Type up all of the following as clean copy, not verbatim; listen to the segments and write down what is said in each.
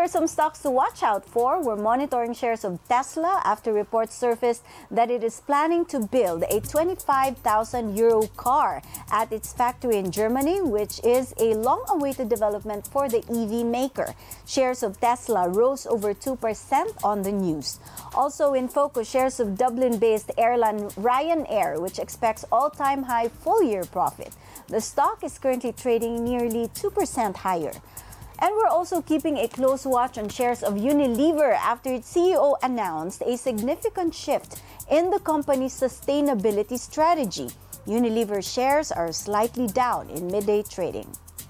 are some stocks to watch out for. We're monitoring shares of Tesla after reports surfaced that it is planning to build a 25,000 euro car at its factory in Germany, which is a long-awaited development for the EV maker. Shares of Tesla rose over 2% on the news. Also in focus, shares of Dublin-based airline Ryanair, which expects all-time high full-year profit. The stock is currently trading nearly 2% higher. And we're also keeping a close watch on shares of Unilever after its CEO announced a significant shift in the company's sustainability strategy. Unilever shares are slightly down in midday trading.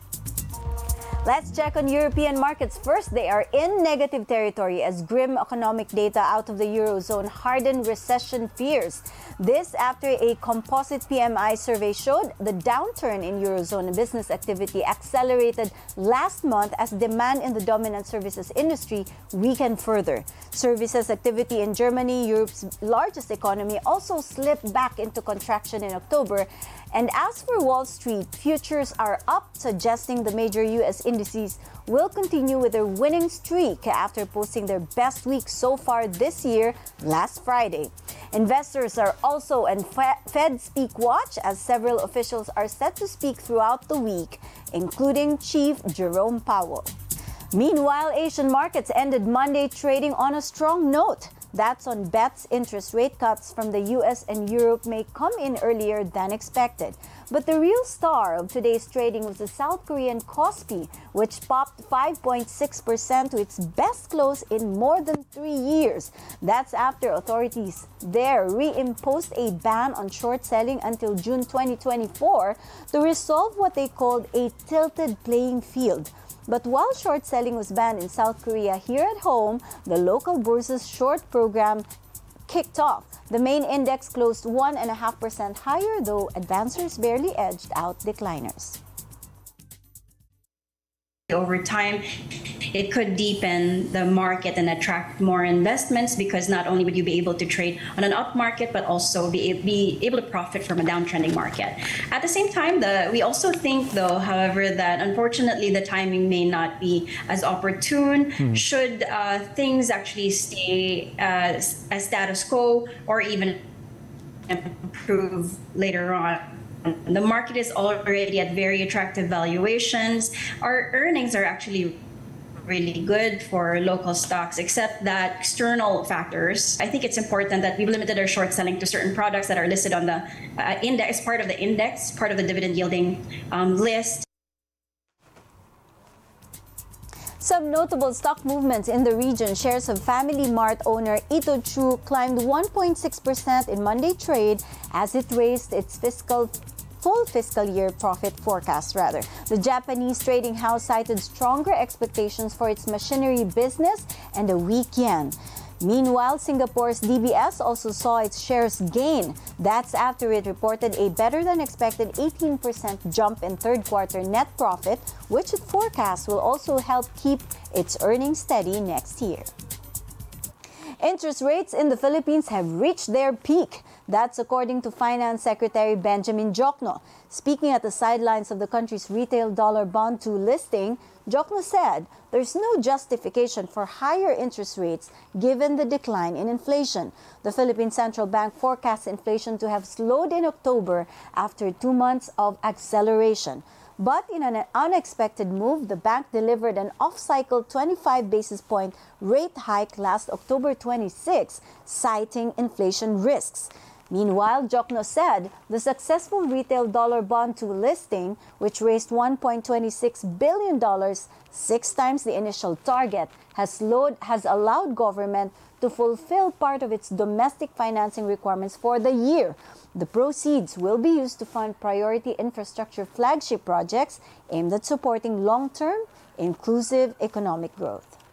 Let's check on European markets first. They are in negative territory as grim economic data out of the Eurozone harden recession fears. This after a composite PMI survey showed the downturn in Eurozone business activity accelerated last month as demand in the dominant services industry weakened further. Services activity in Germany, Europe's largest economy, also slipped back into contraction in October. And as for Wall Street, futures are up, suggesting the major U.S. indices will continue with their winning streak after posting their best week so far this year last Friday. Investors are also on Fed Speak Watch as several officials are set to speak throughout the week, including Chief Jerome Powell. Meanwhile, Asian markets ended Monday trading on a strong note. That's on bets interest rate cuts from the US and Europe may come in earlier than expected. But the real star of today's trading was the South Korean Kospi, which popped 5.6% to its best close in more than 3 years. That's after authorities there reimposed a ban on short selling until June 2024 to resolve what they called a tilted playing field. But while short selling was banned in South Korea, here at home, the local bourse's short program kicked off. The main index closed 1.5% higher, though advancers barely edged out decliners. Over time, it could deepen the market and attract more investments because not only would you be able to trade on an up market, but also be able to profit from a downtrending market. At the same time, we also think, though, however, that unfortunately the timing may not be as opportune should things actually stay as status quo or even improve later on. The market is already at very attractive valuations. Our earnings are actually really good for local stocks, except that external factors. I think it's important that we've limited our short selling to certain products that are listed on the index, part of the index, part of the dividend yielding list. Some notable stock movements in the region. Shares of Family Mart owner Itochu climbed 1.6% in Monday trade as it raised its full fiscal year profit forecast. The Japanese trading house cited stronger expectations for its machinery business and a weak yen. Meanwhile, Singapore's DBS also saw its shares gain. That's after it reported a better-than-expected 18% jump in third-quarter net profit, which it forecasts will also help keep its earnings steady next year. Interest rates in the Philippines have reached their peak. That's according to Finance Secretary Benjamin Diokno. Speaking at the sidelines of the country's retail dollar bond 2 listing, Diokno said there's no justification for higher interest rates given the decline in inflation. The Philippine Central Bank forecasts inflation to have slowed in October after 2 months of acceleration. But in an unexpected move, the bank delivered an off-cycle 25 basis point rate hike last October 26, citing inflation risks. Meanwhile, Diokno said the successful retail dollar bond 2 listing, which raised $1.26 billion, 6 times the initial target, has allowed government to fulfill part of its domestic financing requirements for the year. The proceeds will be used to fund priority infrastructure flagship projects aimed at supporting long-term, inclusive economic growth.